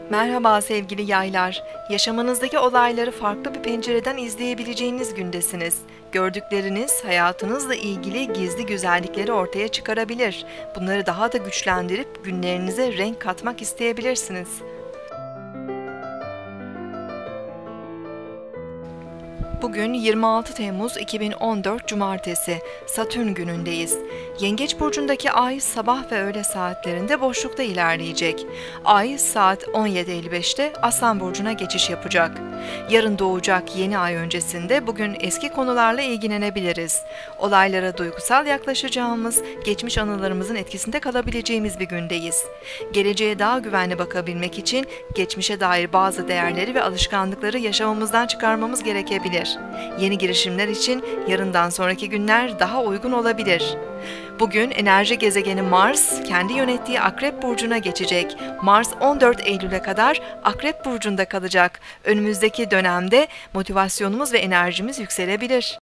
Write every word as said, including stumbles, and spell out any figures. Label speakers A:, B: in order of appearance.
A: Merhaba sevgili yaylar. Yaşamınızdaki olayları farklı bir pencereden izleyebileceğiniz gündesiniz. Gördükleriniz hayatınızla ilgili gizli güzellikleri ortaya çıkarabilir. Bunları daha da güçlendirip günlerinize renk katmak isteyebilirsiniz. Bugün yirmi altı Temmuz iki bin on dört Cumartesi, Satürn günündeyiz. Yengeç burcundaki ay sabah ve öğle saatlerinde boşlukta ilerleyecek. Ay saat on yedi elli beşte Aslan burcuna geçiş yapacak. Yarın doğacak yeni ay öncesinde bugün eski konularla ilgilenebiliriz. Olaylara duygusal yaklaşacağımız, geçmiş anılarımızın etkisinde kalabileceğimiz bir gündeyiz. Geleceğe daha güvenli bakabilmek için geçmişe dair bazı değerleri ve alışkanlıkları yaşamımızdan çıkarmamız gerekebilir. Yeni girişimler için yarından sonraki günler daha uygun olabilir. Bugün enerji gezegeni Mars kendi yönettiği Akrep burcuna geçecek. Mars on dört Eylül'e kadar Akrep burcunda kalacak. Önümüzdeki dönemde motivasyonumuz ve enerjimiz yükselebilir.